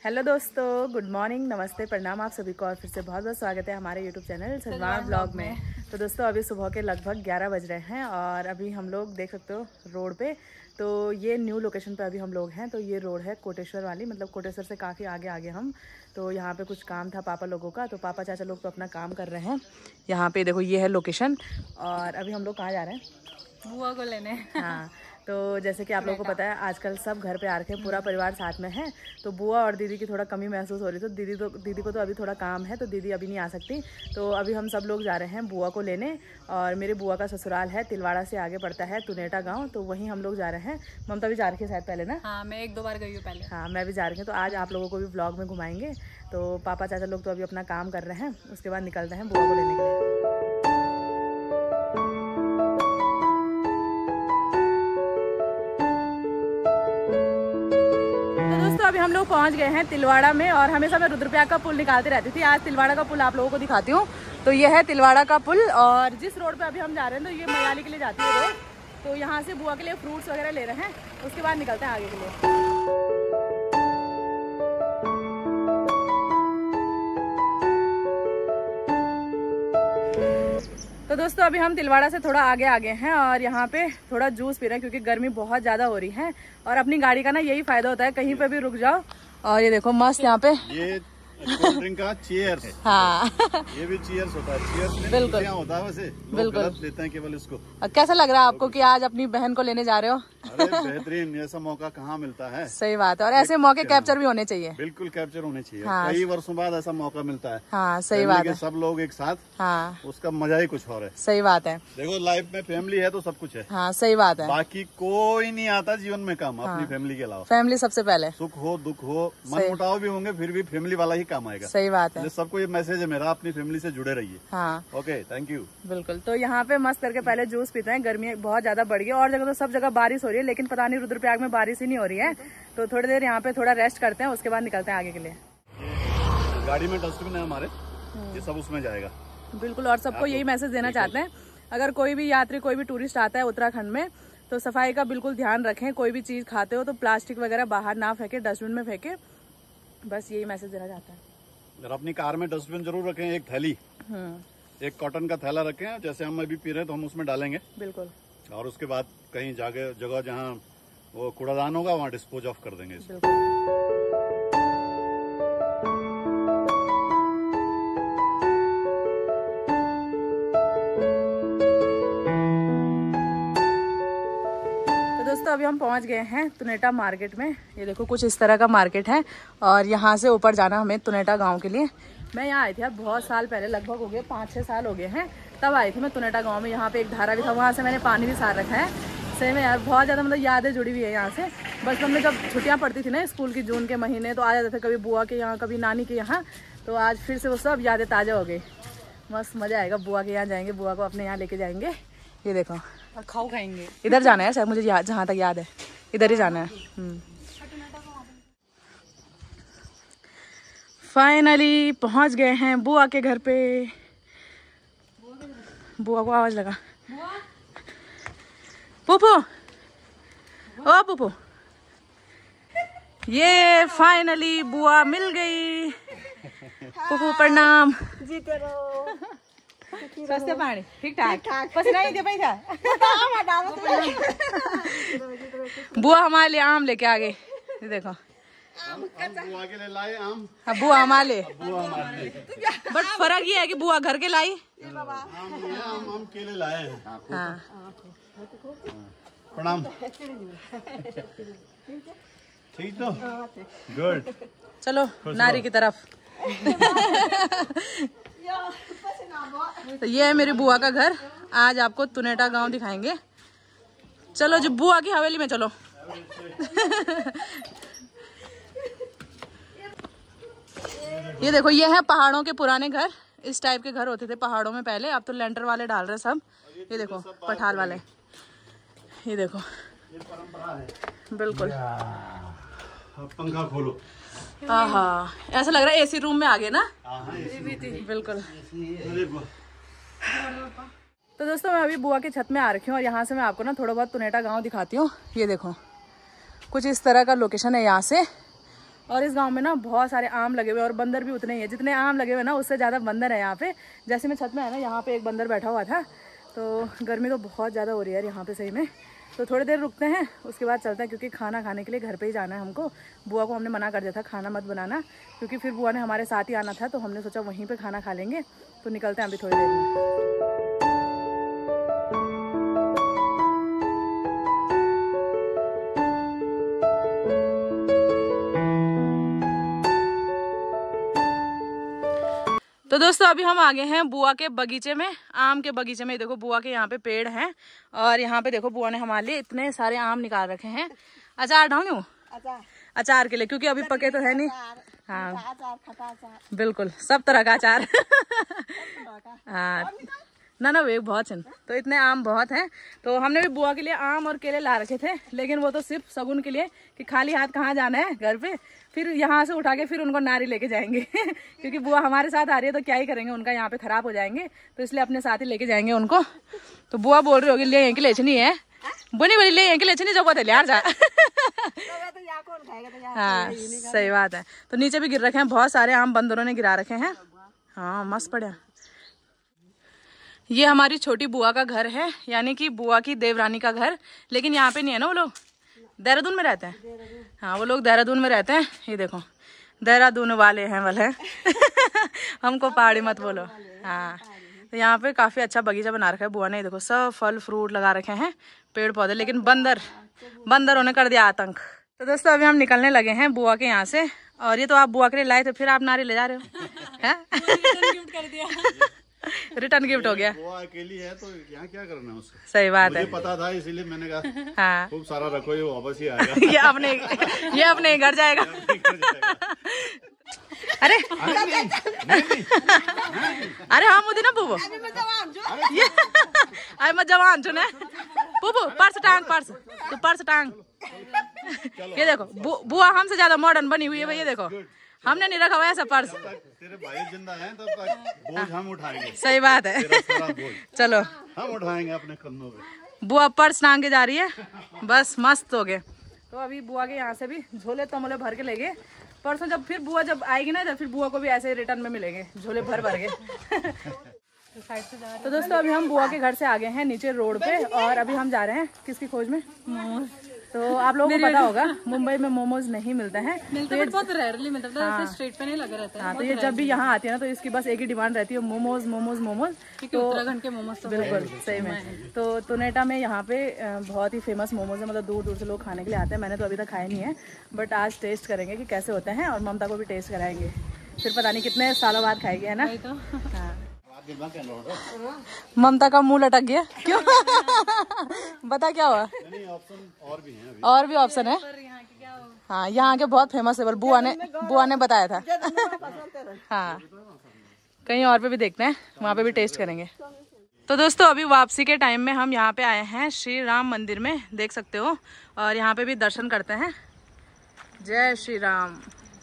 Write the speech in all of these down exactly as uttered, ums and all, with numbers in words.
Hello दोस्तों, good morning, नमस्ते, प्रणाम। आप सभी को और फिर से बहुत बहुत स्वागत है हमारे यूट्यूब चैनल सलमान ब्लॉग में। तो दोस्तों अभी सुबह के लगभग ग्यारह बज रहे हैं और अभी हम लोग देख सकते हो रोड पे। तो ये न्यू लोकेशन पे अभी हम लोग हैं। तो ये रोड है कोटेश्वर वाली, मतलब कोटेश्वर से काफ़ी आगे आगे हम। तो यहाँ पे कुछ काम था पापा लोगों का, तो पापा चाचा लोग तो अपना काम कर रहे हैं। यहाँ पे देखो ये है लोकेशन। और अभी हम लोग कहाँ जा रहे हैं? बुआ को लेने। हाँ, तो जैसे कि आप लोगों को पता है आजकल सब घर पे आ रखे हैं, पूरा परिवार साथ में है। तो बुआ और दीदी की थोड़ा कमी महसूस हो रही। तो दीदी तो दीदी को तो अभी थोड़ा काम है, तो दीदी अभी नहीं आ सकती। तो अभी हम सब लोग जा रहे हैं बुआ को लेने। और मेरे बुआ का ससुराल है तिलवाड़ा से आगे पड़ता है तुनेटा गांव, तो वहीं हम लोग जा रहे हैं। ममता भी जा रही है शायद पहले ना? हाँ, मैं एक दो बार गई हूँ पहले। हाँ, मैं भी जा रही हूँ। तो आज आप लोगों को भी ब्लॉग में घुमाएंगे। तो पापा चाचा लोग तो अभी अपना काम कर रहे हैं, उसके बाद निकलते हैं बुआ को लेने के लिए। तो अभी हम लोग पहुंच गए हैं तिलवाड़ा में। और हमेशा मैं रुद्रप्रयाग का पुल निकालती रहती थी, आज तिलवाड़ा का पुल आप लोगों को दिखाती हूँ। तो ये है तिलवाड़ा का पुल। और जिस रोड पे अभी हम जा रहे हैं तो ये मयाली के लिए जाती है रोड। तो यहाँ से बुआ के लिए फ्रूट्स वगैरह ले रहे हैं, उसके बाद निकलते हैं आगे के लिए। तो दोस्तों अभी हम तिलवाड़ा से थोड़ा आगे आगे हैं और यहाँ पे थोड़ा जूस पी रहे हैं क्योंकि गर्मी बहुत ज़्यादा हो रही है। और अपनी गाड़ी का ना यही फायदा होता है, कहीं पे भी रुक जाओ। और ये देखो मस्त यहाँ पे ये कोल्ड ड्रिंक का चीयर है। हाँ ये भी चीयर्स होता है। चीयर्स बिल्कुल होता है, वैसे बिल्कुल गलत लेते हैं केवल इसको। कैसा लग रहा है आपको कि आज अपनी बहन को लेने जा रहे हो? अरे बेहतरीन, ऐसा मौका कहाँ मिलता है। सही बात है, और ऐसे मौके कैप्चर भी होने चाहिए। बिल्कुल कैप्चर होने चाहिए। हाँ। कई वर्षों बाद ऐसा मौका मिलता है। हाँ सही बात है, सब लोग एक साथ। हाँ उसका मजा ही कुछ और है। सही बात है। देखो लाइफ में फैमिली है तो सब कुछ है। हाँ सही बात है, बाकी कोई नहीं आता जीवन में काम हाँ। अपनी फैमिली के अलावा। फैमिली सबसे पहले। सुख हो दुख हो मन मुटाव भी होंगे, फिर भी फैमिली वाला ही काम आएगा। सही बात है। सबको ये मैसेज है मेरा, अपनी फैमिली से जुड़े रहिए। हाँ ओके, थैंक यू। बिल्कुल। तो यहाँ पे मस्त करके पहले जूस पीते हैं, गर्मी बहुत ज्यादा बढ़ गई। और जगह तो सब जगह बारिश हो रही है, लेकिन पता नहीं रुद्रप्रयाग में बारिश ही नहीं हो रही है। तो थोड़ी देर यहाँ पे थोड़ा रेस्ट करते हैं, उसके बाद निकलते हैं आगे के लिए। गाड़ी में डस्टबिन है हमारे, ये सब उसमें जाएगा। बिल्कुल। और सबको यही मैसेज देना चाहते हैं, अगर कोई भी यात्री कोई भी टूरिस्ट आता है उत्तराखंड में तो सफाई का बिल्कुल ध्यान रखें। कोई भी चीज खाते हो तो प्लास्टिक वगैरह बाहर ना फेंके, डस्टबिन में फेंके। बस यही मैसेज देना चाहता है। अपनी कार में डस्टबिन जरूर रखें, एक थैली, एक कॉटन का थैला रखें। जैसे हम अभी पी रहे हैं तो हम उसमें डालेंगे। बिल्कुल। और उसके बाद कहीं जगह जगह जहाँ वो कूड़ादान होगा वहाँ डिस्पोज ऑफ कर देंगे इसको। दोस्तों अभी हम पहुंच गए हैं तुनेटा मार्केट में। ये देखो कुछ इस तरह का मार्केट है और यहाँ से ऊपर जाना हमें तुनेटा गांव के लिए। मैं यहाँ आई थी यार बहुत साल पहले, लगभग हो गए पाँच छः साल हो गए हैं, तब आई थी मैं तुनेटा गांव में। यहाँ पे एक धारा भी था, वहाँ से मैंने पानी भी सार रखा है। सही में यार बहुत ज़्यादा मतलब यादें जुड़ी हुई है यहाँ से। बचपन में जब छुट्टियाँ पड़ती थी ना स्कूल की, जून के महीने, तो आ जाते थे कभी बुआ के यहाँ कभी नानी के यहाँ। तो आज फिर से वो सब यादें ताज़ा हो गई। मस्त मज़ा आएगा, बुआ के यहाँ जाएंगे, बुआ को अपने यहाँ लेके जाएंगे। ये देखो और खाओ खाएंगे। इधर जाना है शायद, मुझे याद जहाँ तक याद है इधर ही जाना है। फाइनली पहुँच गए हैं बुआ के घर पे। बुआ को आवाज लगा, पुपू ओ पुपू। ये फाइनली बुआ मिल गई। पुपू प्रणाम। जीते रहो। सस्ते पानी ठीक ठाक बस नहीं दे पाई था। बुआ हमारे लिए आम लेके आ गए। ये देखो बुआ के लिए लाए आम। हाँ बुआ हमारे बुआ हमारे बट फर्क ये है कि बुआ घर के लाई, आम आम आम केले लाए हैं। हाँ प्रणाम। ठीक तो गुड। चलो नारी की तरफ। तो ये है मेरी बुआ का घर। आज आपको तुनेटा गांव दिखाएंगे। चलो जो बुआ की हवेली में चलो। ये देखो ये है पहाड़ों के पुराने घर। इस टाइप के घर होते थे पहाड़ों में पहले, अब तो लेंटर वाले डाल रहे सब। ये देखो पठाल वाले, ये देखो बिल्कुल। पंखा खोलो। हाँ हाँ ऐसा लग रहा है एसी रूम में आ गए ना। बिल्कुल। तो दोस्तों मैं अभी बुआ के छत में आ रखी हूँ और यहाँ से मैं आपको ना थोड़ा बहुत तुनेटा गांव दिखाती हूँ। ये देखो कुछ इस तरह का लोकेशन है यहाँ से। और इस गांव में ना बहुत सारे आम लगे हुए और बंदर भी उतने ही है, जितने आम लगे हुए ना उससे ज़्यादा बंदर है यहाँ पे। जैसे मैं छत में है ना, यहाँ पे एक बंदर बैठा हुआ था। तो गर्मी तो बहुत ज़्यादा हो रही है यार यहाँ पे सही में। तो थोड़ी देर रुकते हैं, उसके बाद चलते हैं, क्योंकि खाना खाने के लिए घर पे ही जाना है हमको। बुआ को हमने मना कर दिया था खाना मत बनाना, क्योंकि फिर बुआ ने हमारे साथ ही आना था, तो हमने सोचा वहीं पे खाना खा लेंगे। तो निकलते हैं अभी थोड़ी देर में। तो दोस्तों अभी हम आ गए हैं बुआ के बगीचे में, आम के बगीचे में। देखो बुआ के यहाँ पे पेड़ हैं और यहाँ पे देखो बुआ ने हमारे लिए इतने सारे आम निकाल रखे हैं। अचार डाल दूं? अचार अचार के लिए, क्योंकि अभी पके तो है नहीं। हाँ बिल्कुल, सब तरह का अचार। हाँ ना ना वे बहुत है। तो इतने आम बहुत हैं, तो हमने भी बुआ के लिए आम और केले ला रखे थे, लेकिन वो तो सिर्फ शगुन के लिए कि खाली हाथ कहाँ जाना है घर पे। फिर यहाँ से उठा के फिर उनको नारी लेके जाएंगे क्योंकि बुआ हमारे साथ आ रही है तो क्या ही करेंगे, उनका यहाँ पे खराब हो जाएंगे, तो इसलिए अपने साथ ही लेके जाएंगे उनको। तो बुआ बोल रही होगी ले यहाँ की लेचनी है, बोनी बोली ले यहाँ की लेचनी जब है यार जा। हाँ सही बात है। तो नीचे भी गिर रखे हैं बहुत सारे आम, बंदरों ने गिरा रखे हैं। हाँ मस्त पड़े। ये हमारी छोटी बुआ का घर है, यानी कि बुआ की देवरानी का घर, लेकिन यहाँ पे नहीं है ना, वो लोग देहरादून में रहते हैं। हाँ वो लोग देहरादून में रहते हैं। ये देखो देहरादून वाले हैं वाले हमको पहाड़ी मत बोलो। हाँ तो यहाँ पे काफी अच्छा बगीचा बना रखा है बुआ ने। देखो सब फल फ्रूट लगा रखे हैं, पेड़ पौधे, लेकिन बंदर बंदरों ने कर दिया आतंक। तो दोस्तों अभी हम निकलने लगे हैं बुआ के यहाँ से, और ये तो आप बुआ के लिए लाए थे, फिर आप नारी ले जा रहे हो हैं? गिफ्ट कर दिया, रिटर्न गिफ्ट हो गया। वो अकेली है तो यहाँ क्या करना है उसको। सही बात है, मुझे पता था इसीलिए मैंने कहा हाँ खूब सारा रखो, ये वापस ही आएगा। ये अपने ये अपने घर जाएगा। अरे अरे हाँ मुझे ना बुबो अरे मैं जवान छू ने बुबू, पर्स टांग, पर्स तू पर्स टांग। ये देखो बु, बुआ हमसे ज्यादा मॉडर्न बनी हुई है भाई। ये देखो हमने नहीं रखा हुआ ऐसा पर्स। तेरे भाई जिंदा हैं तब तक बोझ हम उठाएंगे। सही बात है, चलो हम उठाएंगे अपने कंधों पे। बुआ पर्स टांग के जा रही है, बस मस्त हो गए। तो अभी बुआ के यहाँ से भी झोले तमोले भर के ले गए। परसों जब फिर बुआ जब आएगी ना, तो फिर बुआ को भी ऐसे रिटर्न में मिलेंगे झोले भर भर के। तो दोस्तों अभी हम बुआ के घर से आ गए हैं नीचे रोड पे, और अभी हम जा रहे हैं किसकी खोज में? तो आप लोगों को पता होगा मुंबई में मोमोज नहीं मिलते हैं, मिलते तो बहुत रेयरली मिलता है। हाँ, स्ट्रीट पे नहीं लगे रहते हैं। हाँ तो ये जब भी यहाँ आती है ना, तो इसकी बस एक ही डिमांड रहती है, मोमोज मोमोज मोमोज। तो उत्तराखंड के मोमोज तो बिल्कुल सही में। तो तुनेटा में यहाँ पे बहुत ही फेमस मोमोज है, मतलब दूर दूर से लोग खाने के लिए आते हैं। मैंने तो अभी तक खाए नहीं है, बट आज टेस्ट करेंगे कि कैसे होते हैं, और ममता को भी टेस्ट कराएंगे, फिर पता नहीं कितने सालों बाद खाएगी, है ना? हाँ ममता का मुंह लटक गया क्यों? बता क्या हुआ? नहीं ऑप्शन और भी हैं अभी। और भी ऑप्शन है। हाँ यहाँ के बहुत फेमस है, बुआ ने बुआ ने बताया था। हाँ कहीं और पे भी देखते हैं, वहाँ पे भी टेस्ट करेंगे। तो दोस्तों अभी वापसी के टाइम में हम यहाँ पे आए हैं श्री राम मंदिर में, देख सकते हो, और यहाँ पे भी दर्शन करते हैं। जय श्री राम।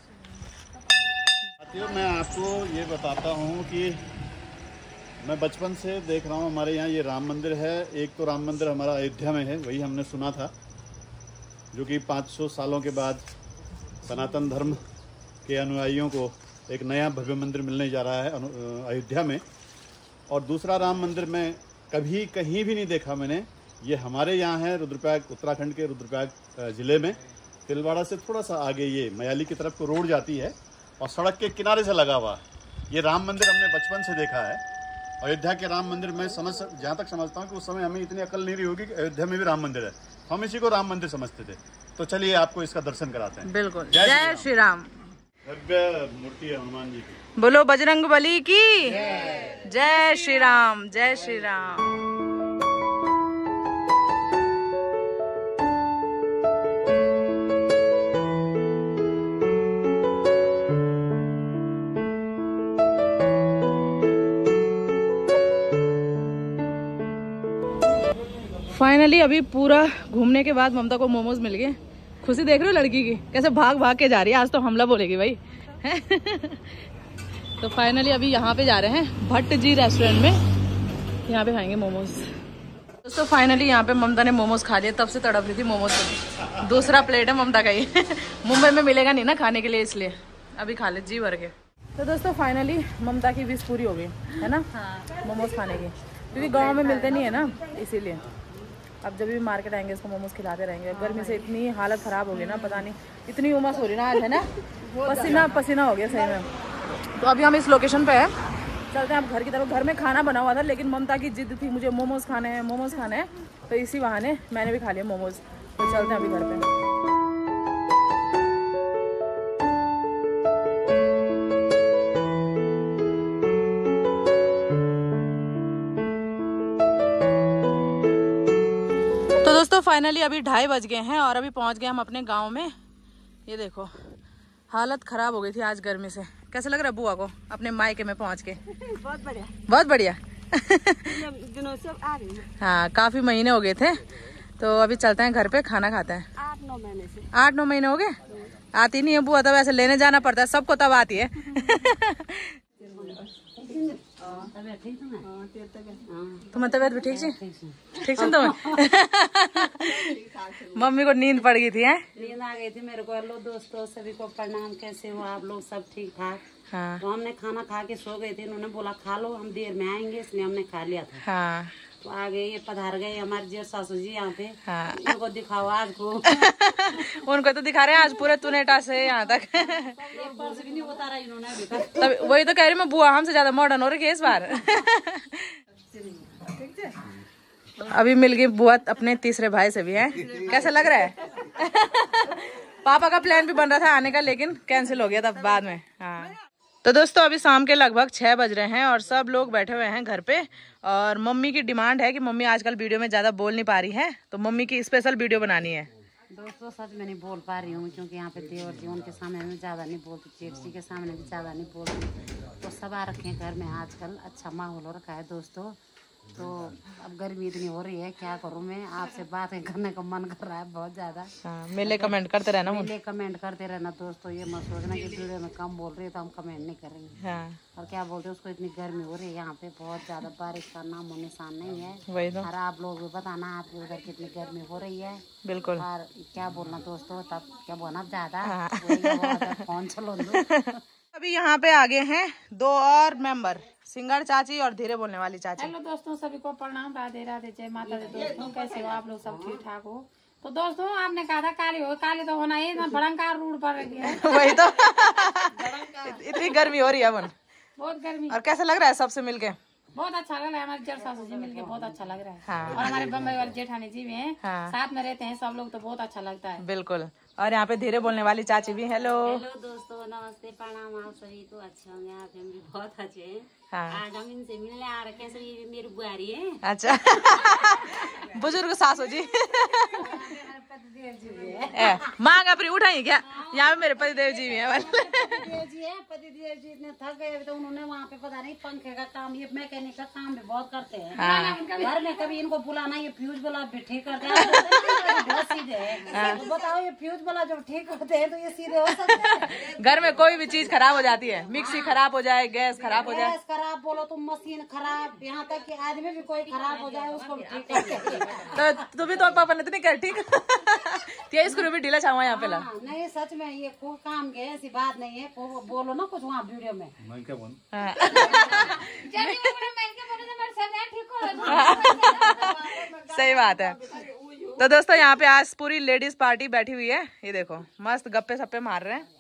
मैं आपको ये बताता हूँ कि मैं बचपन से देख रहा हूँ हमारे यहाँ ये राम मंदिर है। एक तो राम मंदिर हमारा अयोध्या में है, वही हमने सुना था, जो कि पाँच सौ सालों के बाद सनातन धर्म के अनुयायियों को एक नया भव्य मंदिर मिलने जा रहा है अयोध्या में। और दूसरा राम मंदिर मैं कभी कहीं भी नहीं देखा मैंने, ये हमारे यहाँ है रुद्रप्रयाग, उत्तराखंड के रुद्रप्रयाग ज़िले में, तिलवाड़ा से थोड़ा सा आगे ये मयाली की तरफ को रोड जाती है, और सड़क के किनारे से लगा हुआ ये राम मंदिर हमने बचपन से देखा है। अयोध्या के राम मंदिर में समझ जहाँ तक समझता हूँ कि उस समय हमें इतनी अकल नहीं रही होगी कि अयोध्या में भी राम मंदिर है, हम इसी को राम मंदिर समझते थे। तो चलिए आपको इसका दर्शन कराते हैं। बिल्कुल। जय श्री राम। भव्य मूर्ति है हनुमान जी की। बोलो बजरंग बली की जय श्री राम। जय श्री राम। फाइनली अभी पूरा घूमने के बाद ममता को मोमोज मिल गए। खुशी देख रहे हो लड़की की, कैसे भाग भाग के जा रही है, आज तो हमला बोलेगी भाई। तो फाइनली अभी यहाँ पे जा रहे हैं भट्ट जी रेस्टोरेंट में, यहाँ पे खाएंगे मोमोज। दोस्तों फाइनली यहाँ पे ममता ने मोमोज खा लिए, तब से तड़प रही थी मोमोज के। दूसरा प्लेट है ममता का ही मुंबई में मिलेगा नहीं ना खाने के लिए, इसलिए अभी खा ले जी भर के। तो दोस्तों फाइनली ममता की विश पूरी हो गई है ना, हाँ। मोमोज खाने की, क्योंकि गांव में मिलते नहीं है ना, इसीलिए अब जब भी मार्केट आएंगे इसको मोमोज खिलाते रहेंगे। गर्मी से इतनी हालत ख़राब हो गई ना, पता नहीं इतनी उमस हो रही ना आज है ना, पसीना पसीना हो गया सही में। तो अभी हम इस लोकेशन पे हैं, चलते हैं अब घर की तरफ। घर में खाना बना हुआ था लेकिन ममता की जिद थी मुझे मोमोज खाने हैं मोमोज खाने हैं, तो इसी बहाने मैंने भी खा लिया मोमोज। तो चलते हैं अभी घर पे। तो दोस्तों फाइनली अभी ढाई बज गए हैं और अभी पहुंच गए हम अपने गांव में। ये देखो हालत खराब हो गई थी आज गर्मी से। कैसा लग रहा है बुआ को अपने मायके में पहुंच के? बहुत बढ़िया, बहुत बढ़िया दिनों से आ रही है। हाँ काफी महीने हो गए थे, तो अभी चलते हैं घर पे, खाना खाते हैं। आठ नौ महीने से आठ नौ महीने हो गए। आती नहीं है बुआ, तब ऐसे लेने जाना पड़ता है, सबको तब आती है तुम्हें तबियत भी ठीक जी? ठीक सुन तुम्हें मम्मी को नींद पड़ गई थी है? नींद आ गई थी मेरे को। हेलो दोस्तों, सभी को प्रणाम। कैसे हो आप लोग? सब ठीक ठाक? हाँ। तो हमने खाना खा के सो गए थे, इन्होंने बोला खा लो, हम देर में आएंगे, इसलिए हमने खा लिया था। हाँ। तो आ गए, ये पधार गए हमारे जेठ सासू जी यहाँ पे। हाँ। इनको दिखाओ आज को उनको तो दिखा रहे हैं आज पूरे तुनेटा से यहाँ तक एक पर्स भी नहीं उतारा इन्होंने अभी तक। तब वही तो कह रही मैं, बुआ हमसे ज्यादा मॉडर्न हो रही है इस बार अभी मिल गई बुआ अपने तीसरे भाई से भी है। कैसा लग रहा है? पापा का प्लान भी बन रहा था आने का, लेकिन कैंसिल हो गया था बाद में। हाँ। तो दोस्तों अभी शाम के लगभग छह बज रहे हैं और सब लोग बैठे हुए हैं घर पे, और मम्मी की डिमांड है कि मम्मी आजकल वीडियो में ज्यादा बोल नहीं पा रही है, तो मम्मी की स्पेशल वीडियो बनानी है। दोस्तों सच में नहीं बोल पा रही हूँ, क्योंकि यहाँ पे देवर जी उनके सामने में ज्यादा नहीं बोलती, जेठ जी के सामने भी ज्यादा नहीं बोलती, तो सब आ रखे हैं घर में। आजकल अच्छा माहौल हो रखा है दोस्तों। तो अब गर्मी इतनी हो रही है, क्या करूँ मैं, आपसे बातें करने का मन कर रहा है बहुत ज्यादा। हाँ, मेले कमेंट करते रहना, मेले कमेंट करते रहना दोस्तों। ये मत सोचना कि वीडियो में कम बोल रही है तो हम कमेंट नहीं करेंगे। हाँ। और क्या बोलते हैं उसको, इतनी गर्मी हो रही है यहाँ पे, बहुत ज्यादा, बारिश का नामो निशान नहीं है। वही तो। और आप लोग भी बताना आपके उधर कितनी गर्मी हो रही है। बिल्कुल। और क्या बोलना दोस्तों, तब क्या बोलना ज्यादा। हाँ। फोन चलो दो। अभी यहाँ पे आगे हैं दो और मेंबर, सिंगर चाची और धीरे बोलने वाली चाची। हेलो दोस्तों, सभी को प्रणाम, राधे राधे, जय माता दी। दोस्तों कैसे हो आप लोग? सब ठीक ठाक हो? तो दोस्तों आपने कहा था काली हो, काली तो होना ही ना, भड़ंकार रूड पर रखी है वही तो इतनी गर्मी हो रही है अपन, बहुत गर्मी। और कैसा लग रहा है सबसे मिलके? बहुत अच्छा लग रहा है, हमारे जेठ सासू जी मिलके बहुत अच्छा लग रहा है। हाँ। और हमारे बम्बई वाले जेठानी जी भी हैं। हाँ। साथ में रहते हैं सब लोग, तो बहुत अच्छा लगता है। बिल्कुल। और यहाँ पे धीरे बोलने वाली चाची भी। हेलो हेलो दोस्तों, नमस्ते, प्रणाम। आप सभी को अच्छे होंगे, आप हम भी बहुत अच्छे हैं। हाँ। आज हम इनसे मिलने आ रखे हैं, ये मेरी बुआरी है। अच्छा बुजुर्ग सासू जी माँ का अपनी उठाई क्या? यहाँ पे मेरे पतिदेव जी भी है। पतिदेव जी है, पतिदेव जी इतने थक गए तो उन्होंने वहाँ पे पता नहीं पंखे का काम, ये मैकेनिक का काम भी बहुत करते हैं। हाँ। घर में कभी इनको बुलाना, ये फ्यूज वाला भी ठीक करते हैं, बहुत सीधे हैं। तो बताओ ये फ्यूज वाला जब ठीक करते हैं तो ये सीधे हो सकते हैं? घर में कोई भी चीज खराब हो जाती है, मिक्सी खराब हो जाए, गैस खराब हो जाए, गैस खराब बोलो तो मशीन खराब, यहाँ तक कि आदमी भी कोई खराब हो जाए उसको भी ठीक करते हैं। तो तू भी तो पापा ने तो नहीं कर ठीक ये स्क्रू भी ढीला छावा यहाँ पे ला। हाँ, नहीं सच में ये कोई काम के ऐसी बात नहीं है। को बोलो ना कुछ वहाँ वीडियो में। मैं क्या बोलूं? हाँ। सही बात है। तो दोस्तों यहाँ पे आज पूरी लेडीज पार्टी बैठी हुई है, ये देखो मस्त गप्पे सप्पे मार रहे हैं।